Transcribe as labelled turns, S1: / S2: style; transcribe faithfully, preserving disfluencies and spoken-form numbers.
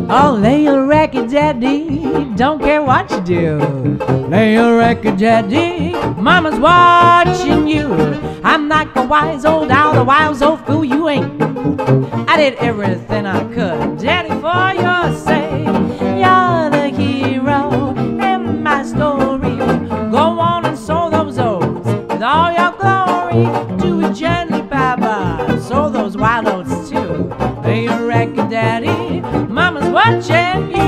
S1: Oh, lay your record, daddy, don't care what you do. Lay your record, daddy, mama's watching you. I'm like a wise old owl, a wise old fool you ain't. I did everything I could, daddy, for your sake. You're the hero in my story. Go on and sow those oats with all your glory. Do it gently, Papa, sow those wild oats too. Lay your record, daddy, mama's watching you.